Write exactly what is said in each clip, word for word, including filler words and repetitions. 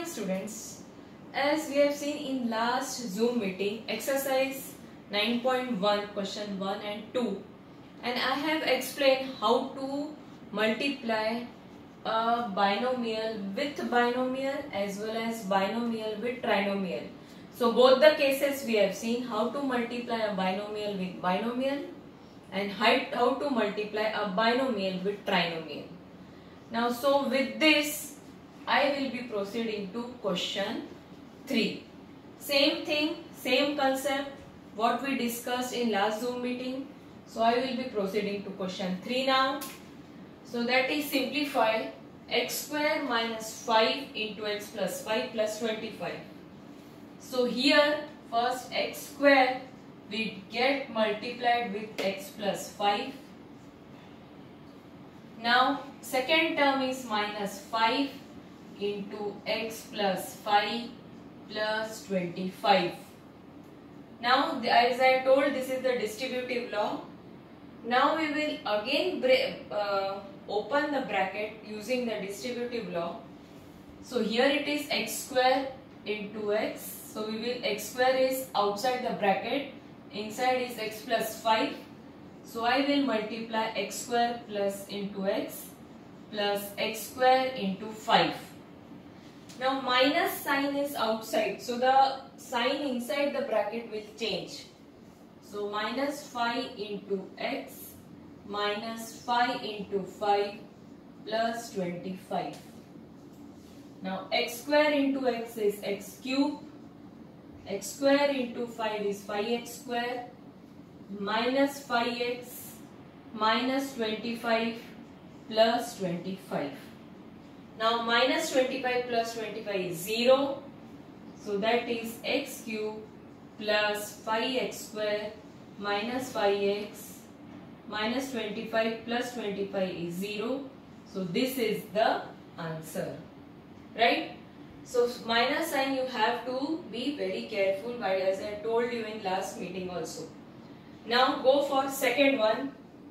morning students. As we have seen in last Zoom meeting, exercise nine point one question one and two, and I have explained how to multiply a binomial with binomial as well as binomial with trinomial. So both the cases we have seen how to multiply a binomial with binomial and how to multiply a binomial with trinomial. Now so with this I will be proceeding to question three. Same thing, same concept what we discussed in last Zoom meeting. So I will be proceeding to question three now. So that is simplify x square minus five into x plus five plus twenty-five. So here first x square we get multiplied with x plus five. Now second term is minus five into x plus five plus twenty-five. Now as I told, this is the distributive law. Now we will again uh, open the bracket using the distributive law. So here it is x square into x. So we will x square is outside the bracket, inside is x plus five. So I will multiply x square plus into x plus x square into five. Now minus sign is outside, so the sign inside the bracket will change. So minus five into x minus five into five plus twenty-five. Now x square into x is x cube, x square into five is five x square minus five x minus twenty-five plus twenty-five. Now minus twenty-five plus twenty-five is zero. So that is x cube plus five x square minus five x minus twenty-five plus twenty-five is zero. So this is the answer. Right? So minus sign you have to be very careful, but as I told you in last meeting also. Now go for second one.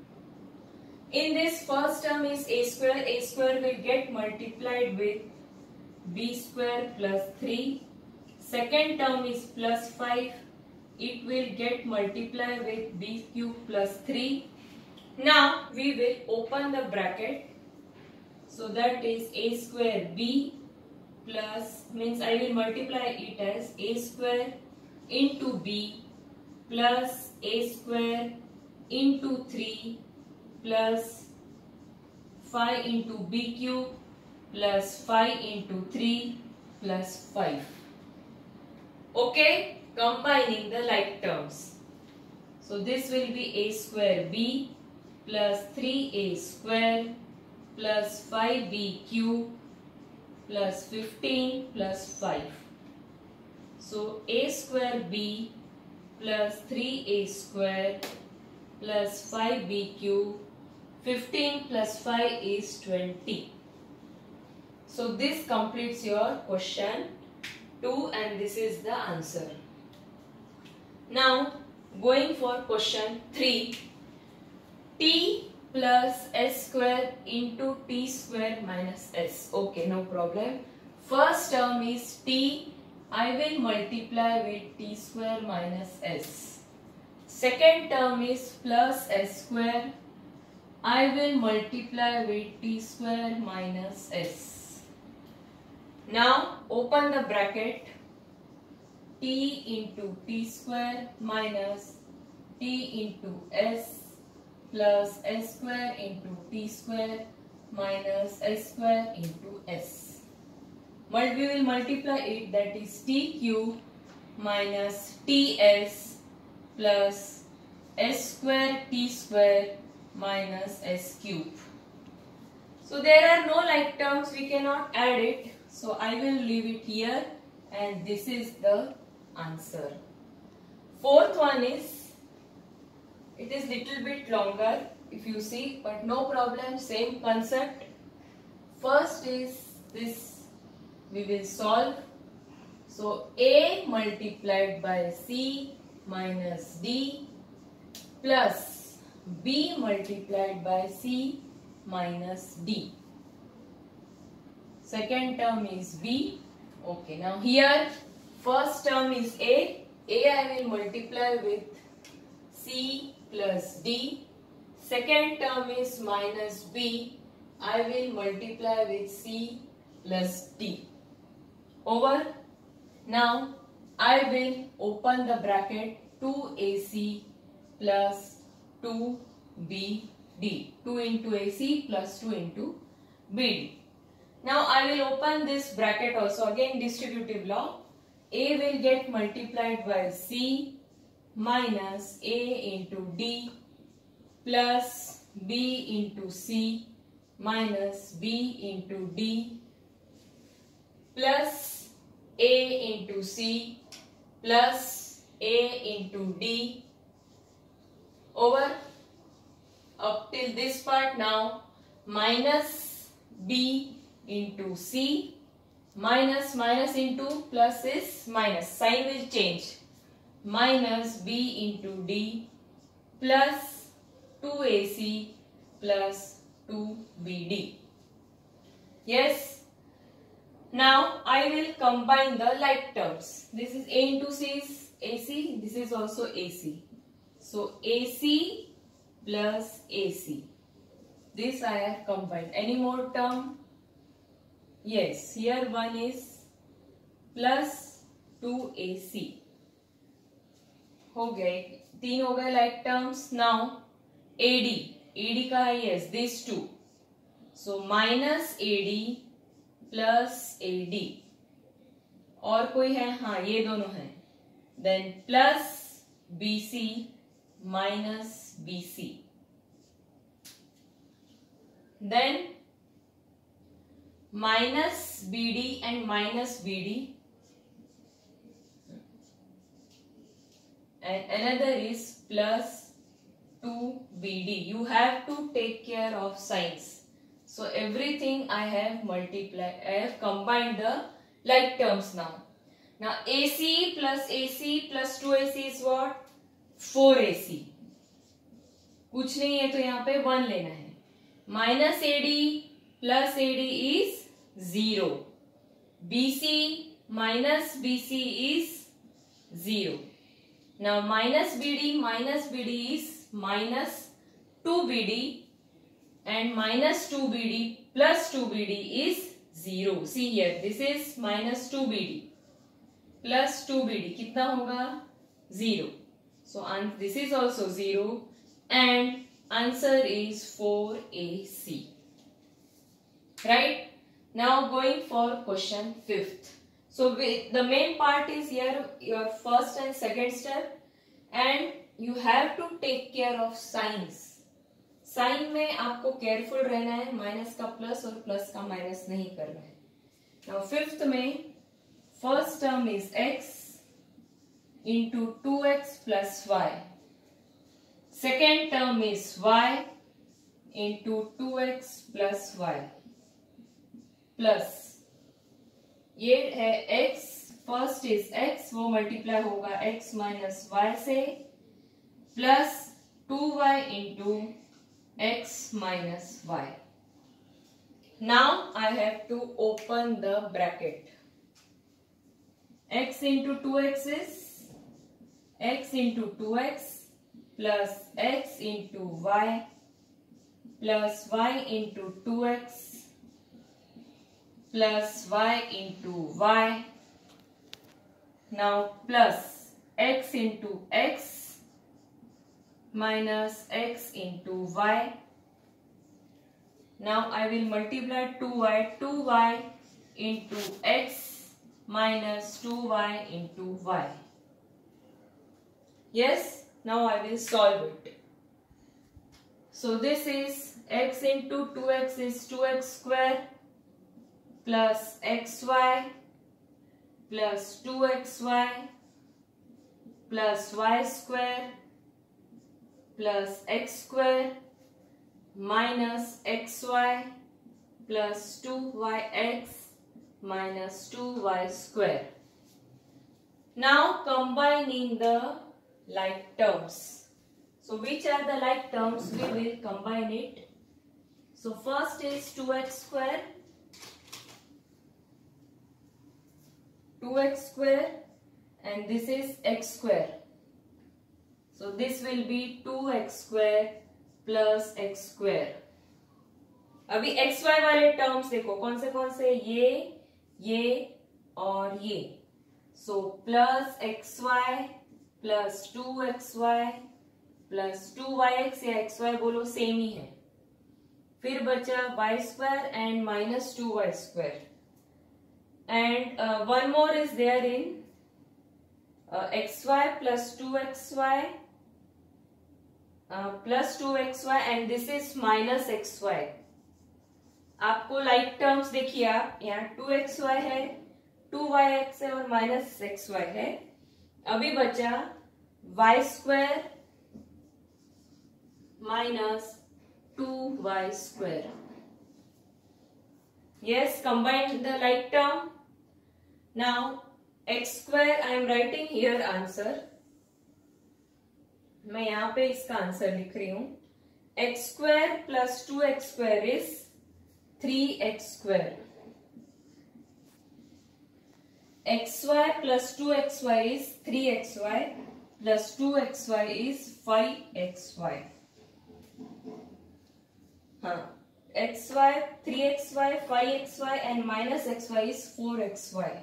In this first term is a square, a square will get multiplied with b square plus three. Second term is plus five, it will get multiplied with b cube plus three. Now we will open the bracket. So that is a square b plus, means I will multiply it as a square into b plus a square into three plus five into b cube plus five into three plus five. Okay, combining the like terms. So this will be a square b plus three a square plus five b cube plus fifteen plus five. So a square b plus three a square plus five b cube, fifteen plus five is twenty. So this completes your question two and this is the answer. Now going for question three. T plus s square into t square minus s. Okay, no problem. First term is t. I will multiply with t square minus s. Second term is plus s square. I will multiply with t square minus s. Now open the bracket. T into t square minus t into s plus s square into t square minus s square into s. But we will multiply it, that is t cube minus ts plus s square t square minus s cube. So there are no like terms, we cannot add it. So I will leave it here and this is the answer. Fourth one is, it is little bit longer if you see, but no problem, same concept. First is this we will solve. So a multiplied by c minus d plus b multiplied by c minus d. Second term is b Okay, now here first term is A. A I will multiply with C plus D. Second term is minus B. I will multiply with C plus D. Over. Now I will open the bracket two A C plus two B D. two into A C plus two into B D. Now I will open this bracket also, again distributive law. A will get multiplied by C minus A into D plus B into C minus B into D plus A into C plus A into D over up till this part. Now minus B into C, minus minus into plus is minus, sign will change, minus B into D plus two A C plus two B D. Yes. Now I will combine the like terms. This is A into C is A C, this is also A C. So A C plus A C. This I have combined. Any more term? Yes, here one is plus two A C. हो गए, तीन हो गए like terms. Now A D, A D का है yes, these two. So minus A D plus A D. और कोई है? हाँ, ये दोनों हैं. Then plus B C minus B C. Then minus B D and minus B D, and another is plus two B D. You have to take care of signs. So everything I have multiplied, I have combined the like terms now. Now A C plus A C plus two A C is what? four A C. कुछ नहीं है तो यहाँ पे one लेना है. Minus A D plus A D is zero. B C minus B C is zero. Now minus B D minus B D is minus two B D and minus two B D plus two B D is zero. See here, this is minus two B D plus two B D. कितना होगा? zero. So this is also zero and answer is four A C. Right? Now going for question fifth. So with the main part is here your first and second step, and you have to take care of signs. Sign में आपको careful रहना है, minus का plus और plus का minus नहीं करना है. नाउ फिफ्थ में first term is x into two x plus y. Second term is y into two x plus y plus ये है x. फर्स्ट इज x, वो मल्टीप्लाई होगा x माइनस वाई से, plus two y into x minus y. Now I have to open the bracket. X into two x is x into two x plus x into y plus y into two x plus y into y. Now plus x into x minus x into y. Now I will multiply two y, two y into x minus two y into y. Yes, now I will solve it. So this is x into two x is two x square plus xy plus two xy plus y square plus x square minus xy plus two y x minus two y square. Now combining the like terms. So which are the like terms? We will combine it. So first is two x square two x square and this is x square. So this will be two x square plus x square. अभी xy वाले terms देखो कौन से कौन से, ये ये और ये. So plus xy plus two x y plus two y x या xy बोलो सेम ही है. फिर बचा y square and minus two y square. And uh, one more is there in uh, xy plus two x y uh, plus two x y and this is minus xy. आपको like terms देखिए, आप यहाँ two x y है, two y x है और minus x y है. अभी बचा y square minus two y square. Yes, combine the like term. Now x square I am writing here answer. मैं यहाँ पे इसका आंसर लिख रही हूँ. x square plus two x square is three x square. xy plus two x y is three x y plus two x y is five x y. हाँ, xy three x y, five x y and minus xy is four x y.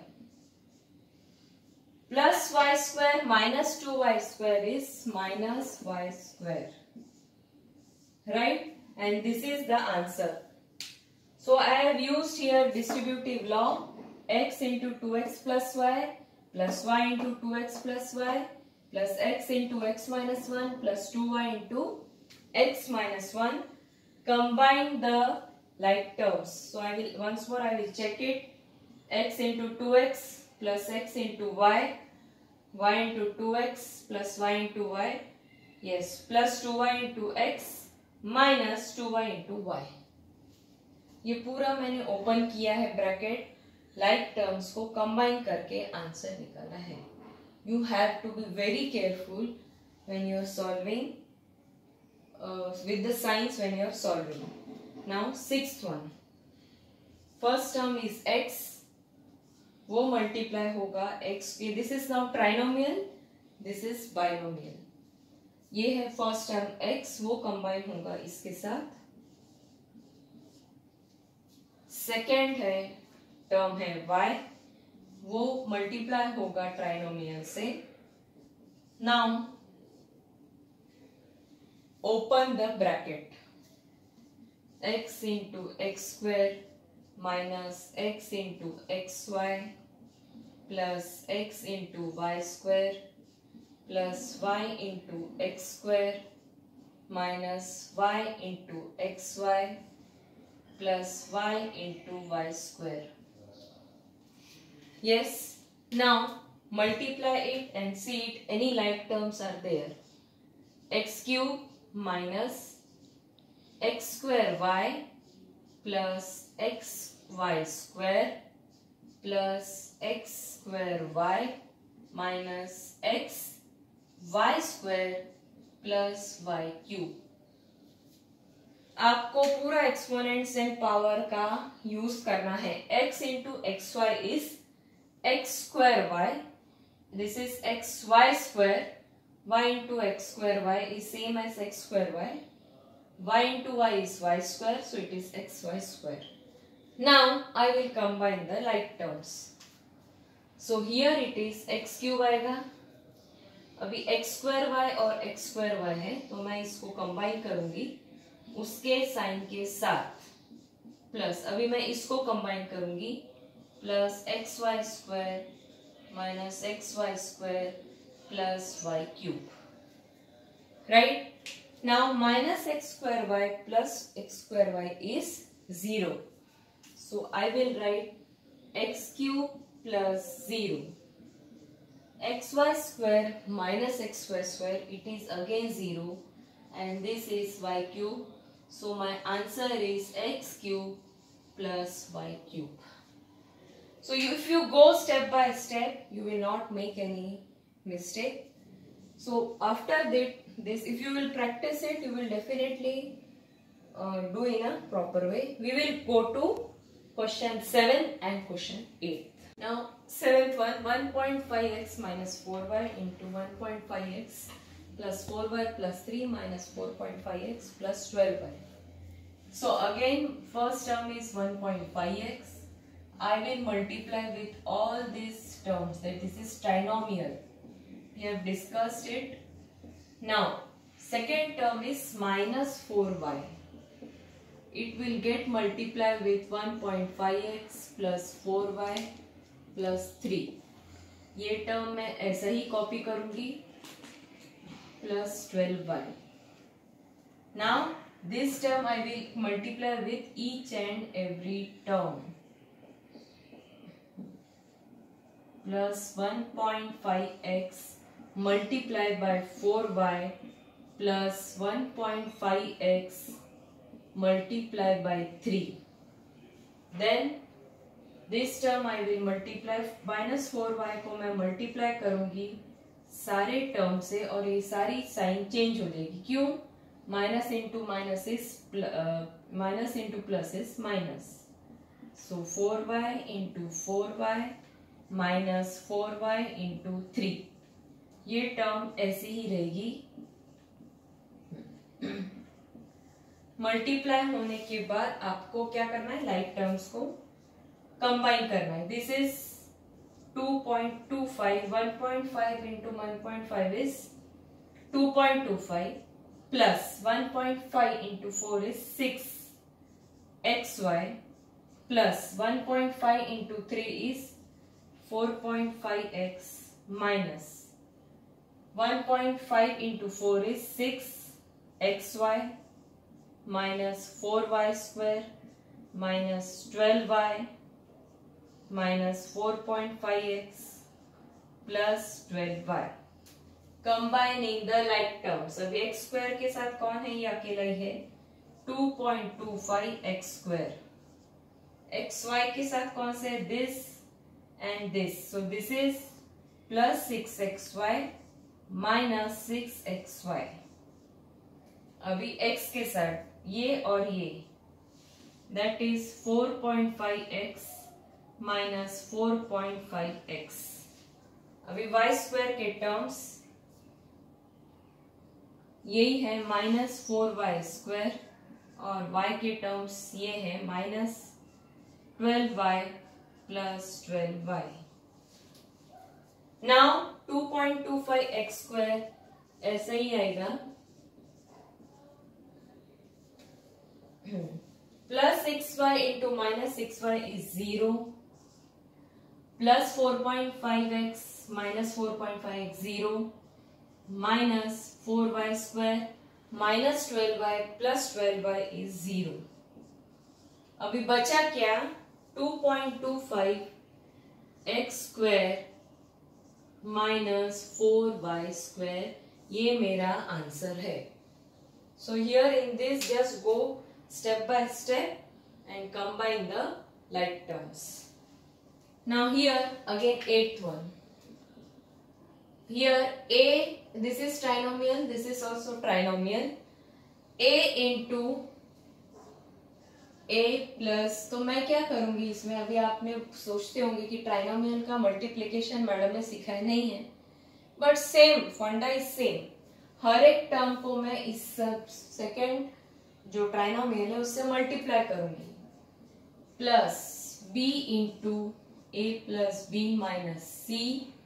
Plus y square minus two y square is minus y square. Right? And this is the answer. So I have used here distributive law. X into two x plus y plus y into two x plus y plus x into x minus one plus two y into x minus one. Combine the like terms. So I will once more I will check it. X into two x plus x into y, y into two x plus y into y. Yes, plus two y into x minus two y into y. ये पूरा मैंने open किया है bracket. Like terms को combine करके answer निकालना है. You have to be very careful when you are solving with the signs when you are solving. Now sixth one, first term is x, वो मल्टीप्लाई होगा x. This is now trinomial, this is binomial. ये है first term x, वो combine होगा इसके साथ. Second है term है y, वो मल्टीप्लाई होगा ट्राइनोमियल से. Now open the bracket. x into x square minus x into x y plus x into y square plus y into x square minus y into x y plus y into y square. Yes, now multiply it and see it. Any like terms are there. X cube minus x square y plus x y square plus x square y minus x y square plus y cube. आपको पूरा exponents and power का use करना है. x into x y is x square y, this is x y square. y into x square y is same as x square y. y into y is y square, so it is x y square. Now I will combine the like terms. So here it is x cube आएगा. अभी x square y और x square y है, तो मैं इसको combine करूंगी उसके sign के साथ. प्लस अभी मैं इसको कंबाइन करूंगी plus x y square minus x y square plus y cube. Right? Now minus x square y plus x square y is zero. So I will write x cube plus zero. X y square minus x y square, it is again zero and this is y cube. So my answer is x cube plus y cube. So you, if you go step by step, you will not make any mistake. So after that, this if you will practice it, you will definitely uh, do in a proper way. We will go to question seven and question eight. Now Seventh one, one point five x minus four y into one point five x plus four y plus three minus four point five x plus twelve y. So again, first term is one point five x. I will multiply with all these terms, that this is trinomial. We have discussed it. Now, second term is minus four y. It will get multiplied with one point five x plus four y plus three. ये term मैं ऐसा ही copy करूंगी, plus twelve y. Now this term I will multiply with each and every term. Plus one point five x multiplied by four y plus one point five x multiplied by three. Then this term I will multiply, minus four y को मैं multiply करूंगी सारे term से और ये सारी sign change हो जाएगी. क्यों? Minus into minus is minus into plus is minus. So four y into four y minus four y into three. ये टर्म ऐसी ही रहेगी. मल्टीप्लाई होने के बाद आपको क्या करना है, लाइक टर्म्स को कंबाइन करना है. This is two point two five. One point five into one point five is two point two five plus one point five into four is six x y plus one point five into three is four point five x minus one point five into four is six x y minus four y square minus twelve y minus four point five x plus twelve y. Combining the like terms. अब x square के साथ कौन है, ये अकेला ही है. Two point two five x square. xy के साथ कौन से, this and this. So this is plus six x y minus six x y. अभी x के साथ ये और ये, that is four point five x minus four point five x. अभी y स्क्वायर के टर्म्स यही है माइनस फोर वाई स्क्वायर और y के टर्म्स ये है minus twelve y plus twelve y. Now two point two five x square ऐसा ही आएगा. Plus six y into minus six y is zero plus four point five x minus four point five x zero minus four y square minus twelve y plus twelve y is zero. अभी बचा क्या, two point two five x square minus four y square. ये मेरा answer है. So here in this just go step by step and combine the like terms. Now here again eighth one. Here a, this is trinomial, this is also trinomial. A into a plus, तो मैं क्या करूंगी इसमें, अभी आप में सोचते होंगे कि ट्राइनोमियल का मल्टीप्लिकेशन मैडम ने सिखाया नहीं है, बट सेम फंडा इज सेम. हर एक टर्म को मैं इस सेकेंड जो ट्राइनोमियल है उससे मल्टीप्लाई करूंगी. Plus b into A plus b minus c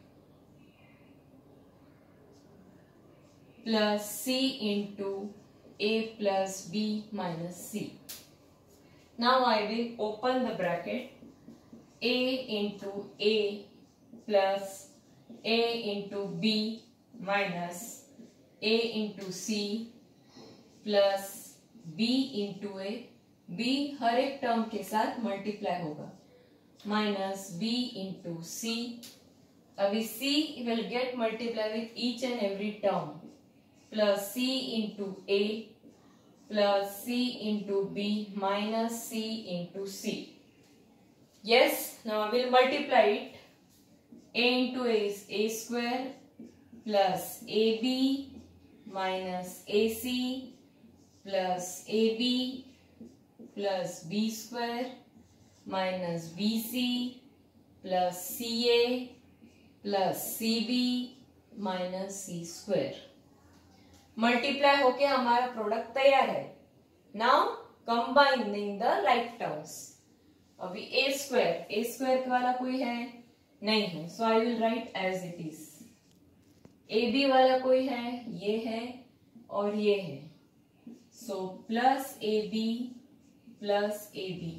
plus c into A plus b minus c. Now I will open the bracket. a into A plus a into B minus a into c plus b into a. b हर एक term के साथ multiply होगा minus b into C. अभी c will get multiply with each and every term plus c into A plus c into B minus c into C. Yes, now I will multiply it. A into a is a square plus ab minus ac plus ab plus b square minus bc plus C A plus C B minus C square. Multiply होके हमारा product तैयार है। Now combining the like terms. अभी A square, A square वाला कोई है नहीं है, so I will write as it is. A B वाला कोई है, ये है और ये है, so plus A B plus A B.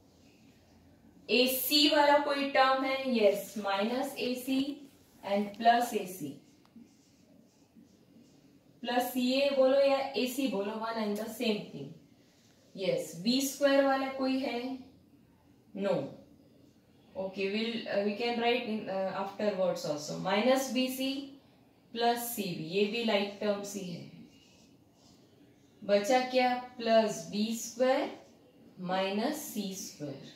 A C वाला कोई टर्म है, yes, minus A C and plus A C. Plus C A बोलो या ए सी बोलो, one and the same thing. Yes, B square वाला कोई है, no, okay, will we can write in afterwards also. Minus B C plus C B, ये भी like term C है। बचा क्या, plus B square minus C square.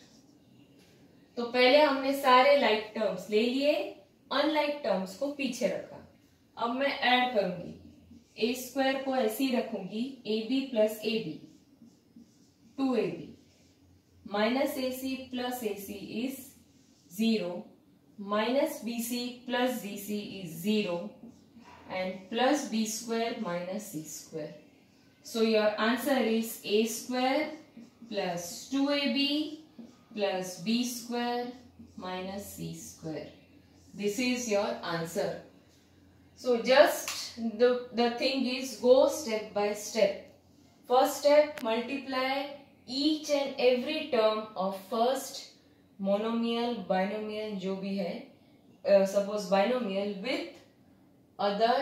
तो पहले हमने सारे लाइक टर्म्स ले लिए, अनलाइक टर्म्स को पीछे रखा। अब मैं ऐड करूंगी, ए स्क्वायर को ऐसे ही रखूंगी, A B plus A B, two A B, minus A C plus A C is zero, minus B C plus G C is zero, and plus B square minus C square. So your answer is A square plus two A B plus B square minus C square. This is your answer. So just the the thing is, go step by step. First step, multiply each and every term of first monomial, binomial जो भी है, uh, suppose binomial with other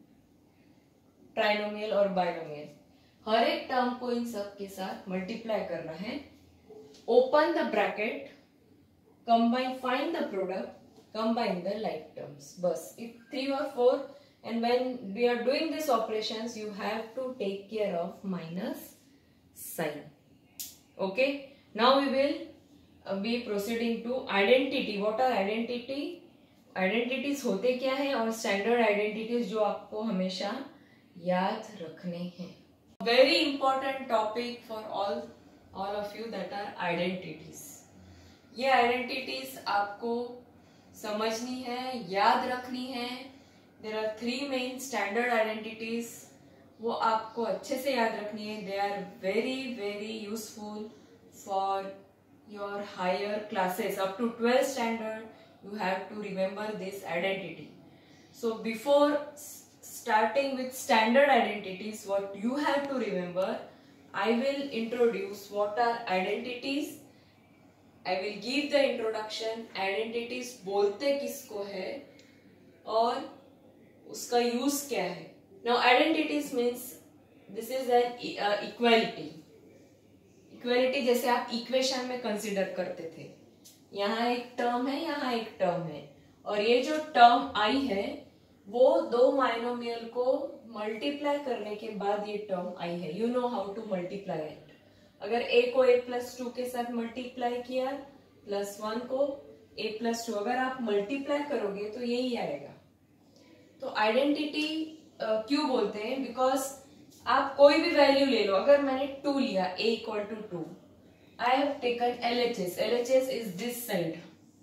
trinomial और binomial. हर एक term को इन सब के साथ multiply करना है. Open the bracket, combine, find the product, combine the like terms. बस if three or four, and when we are doing these operations, you have to take care of minus sign. Okay. Now we will uh, be proceeding to identity. What are identity? Identities होते क्या हैं और standard identities जो आपको हमेशा याद रखने हैं. Very important topic for all all of you, that are identities. ये identities आपको समझनी है, याद रखनी है. There are three main standard identities. वो आपको अच्छे से याद रखनी है. They are very very useful for your higher classes. Up to twelfth standard, you have to remember this identity. So before starting with standard identities, what you have to remember, I will introduce what are identities. I will give the introduction. Identities बोलते किसको है और उसका use क्या है. Now identities means this is an uh, equality. Equality जैसे आप equation में कंसिडर करते थे. यहाँ एक टर्म है, यहाँ एक टर्म है, और ये जो टर्म आई है वो दो बाइनोमियल को मल्टीप्लाई करने के बाद ये टर्म आई है. You know how to multiply it. अगर a को a प्लस टू के साथ मल्टीप्लाई किया, प्लस वन को a प्लस टू, अगर आप मल्टीप्लाई करोगे तो यही आएगा. तो आइडेंटिटी uh, क्यों बोलते हैं? बिकॉज आप कोई भी वैल्यू ले लो. अगर मैंने टू लिया, a equal to two, I have taken L H S. L H S is this side.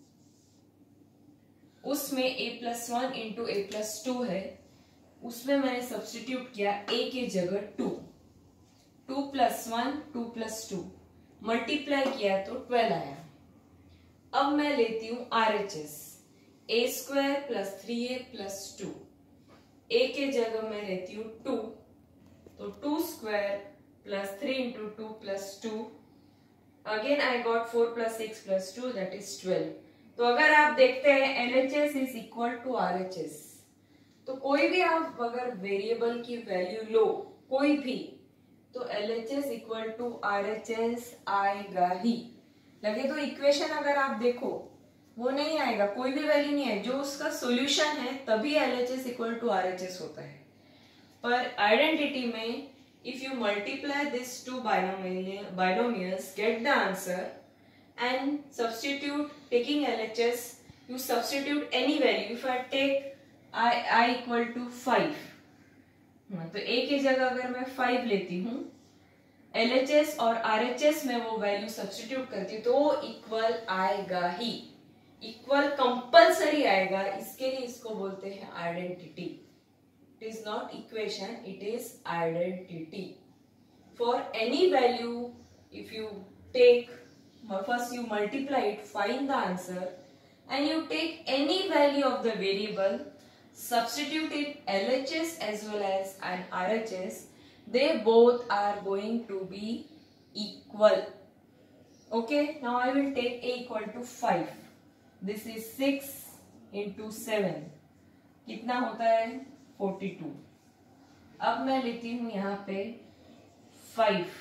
उसमें a plus one into A plus two है, उसमें मैंने सब्स्टिट्यूट किया a के जगह two. Two plus one, two plus two, multiply किया तो twelve आया. अब मैं लेती हूँ R H S. A square plus three A plus two. A के जगह मैं लेती हूँ टू, तो to square plus three into two plus two. Again I got four plus six plus two, that is twelve. तो अगर आप देखते हैं L H S is equal to R H S, तो कोई भी आप अगर वेरिएबल की वैल्यू लो, कोई भी, तो L H S equal to R H S आएगा ही. लगे तो इक्वेशन अगर आप देखो वो नहीं आएगा, कोई भी वैल्यू नहीं है. जो उसका सॉल्यूशन है तभी L H S equal to R H S होता है. पर आइडेंटिटी में if you multiply this two binomials, get the answer and substitute, taking L H S, you substitute any value. If I take I I equal to five, तो a के जगह अगर मैं five लेती हूँ, L H S और R H S में वो वैल्यू सब्स्टिट्यूट करती हूँ, तो वो इक्वल आएगा ही. इक्वल कंपल्सरी आएगा, इसके लिए इसको बोलते हैं identity. It is not equation, it is identity. For any value if you take, first you multiply it, find the answer, and you take any value of the variable, substitute it L H S as well as an R H S, they both are going to be equal. Okay, now I will take A equal to five. This is six into seven. कितना होता है? forty-two. अब मैं लेती हूँ यहाँ पे five.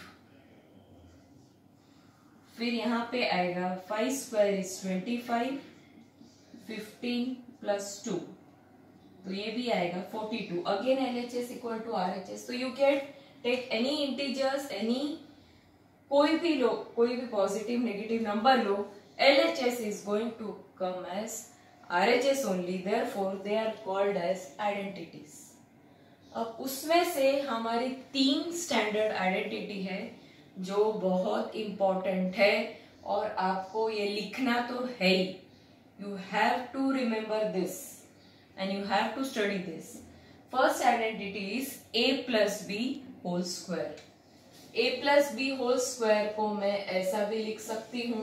फिर यहाँ पे आएगा five square is twenty five, fifteen plus two, तो ये भी आएगा forty two. Again L H S equal to R H S. तो you can take any integers, any कोई भी लो, कोई भी पॉजिटिव नेगेटिव नंबर लो, L H S is going to come as R H S only, therefore they are called as identities. अब उसमें से हमारी तीन स्टैंडर्ड आइडेंटिटी है जो बहुत इंपॉर्टेंट है और आपको ये लिखना तो है ही. You have to remember this and you have to study this. First identity is A plus B whole square. A plus B whole square को मैं ऐसा भी लिख सकती हूं,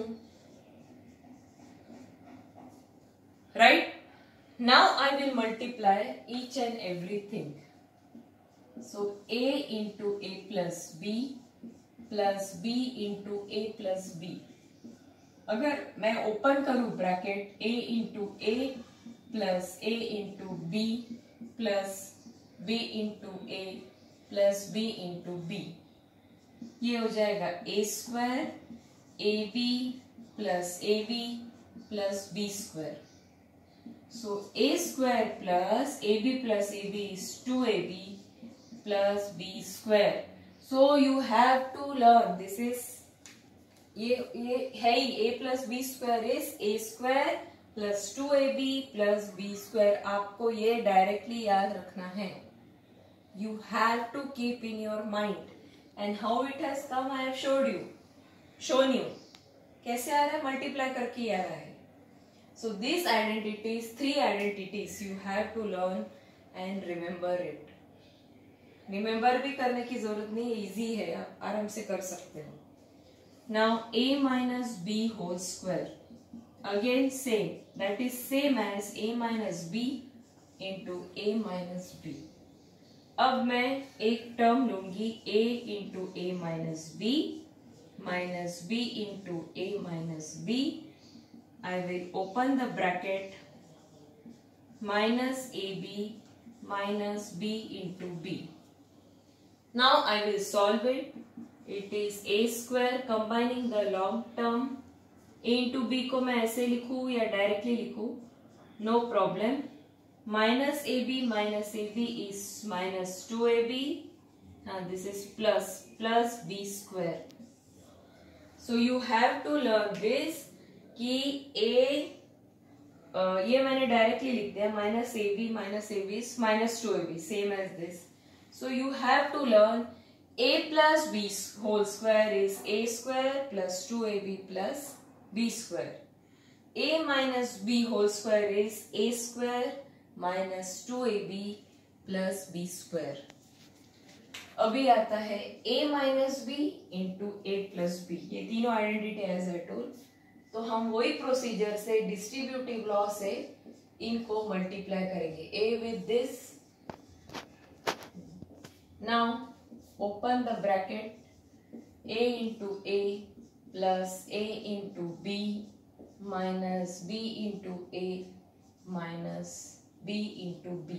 right. Now I will multiply each and everything. So A into A plus B plus B into A plus B. अगर मैं open करूं bracket, A into A plus A into B plus B into A plus B into B, ये हो जाएगा A square A B plus A B plus B square. So A square plus A B plus A B is two A B plus B square. So you have to learn this is, ये ये है ही, a plus b square is a square plus two A B plus b square. आपको ये directly याद रखना है. You have to keep in your mind and how it has come I have showed you, shown you. कैसे आ रहा है? Multiply करके आ रहा है. So these identities, three identities you have to learn and remember it. Remember भी करने की जरूरत नहीं, इजी है, आप आराम से कर सकते हो. Now a minus B whole square, again same, that is same as a minus B into A minus B. अब मैं एक टर्म लूंगी a into A minus B minus B into A minus B. I will open the bracket, minus A B minus B into B. Now I will solve it. It is a square combining the long term. A into b को मैं ऐसे लिखूं या directly लिखूं, no problem. Minus ab minus ab is minus two A B and this is plus plus b square. So you have to learn this कि a uh, ये मैंने directly लिख दिया, minus ab minus ab is minus two A B, same as this. So you have to learn a plus b whole square is a square plus two A B plus b square. A minus b whole square is a square minus two A B plus b square. अभी आता है a minus b into a plus b. ये तीनों identity as I told. तो हम वही procedure से, distributive law से इनको मल्टीप्लाई करेंगे. a with this. Now open the bracket, a into a plus a into b minus b into a minus b into b.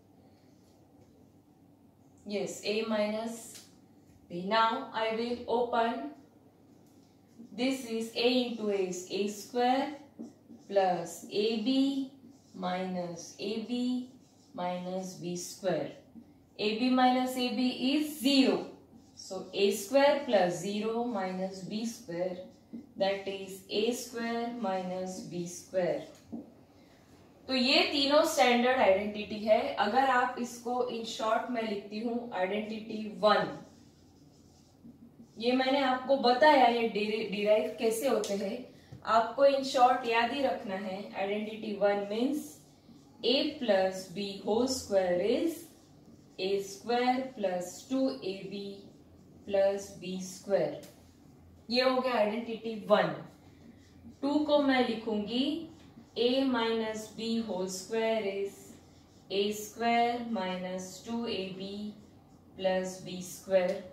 Yes, a minus b. Now I will open, this is a into a is a square plus ab minus ab minus b square. ab minus ab is zero. So a square plus zero minus b square, that is a square minus b square. तो ये तीनों standard identity है. अगर आप इसको in short में लिखती हूँ, आइडेंटिटी वन, ये मैंने आपको बताया ये डिराइव कैसे होते हैं. आपको इन शॉर्ट याद ही रखना है, identity one means a plus B whole square is a square plus two A B plus B square. ये हो गया आइडेंटिटी वन। टू को मैं लिखूंगी a minus B whole square is a square minus two A B plus B square.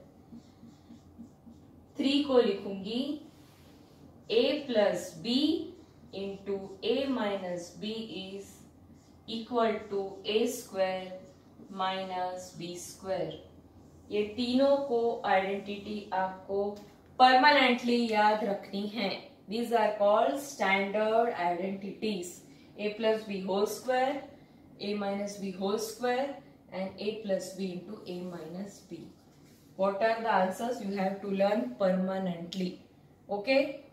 Three को लिखूंगी a plus B into A minus B is equal to A square minus B square. ये तीनों को identity आपको permanently याद रखनी है। These are called standard identities. A plus b whole square, a minus b whole square, and a plus b into a minus b. What are the answers? You have to learn permanently. Okay?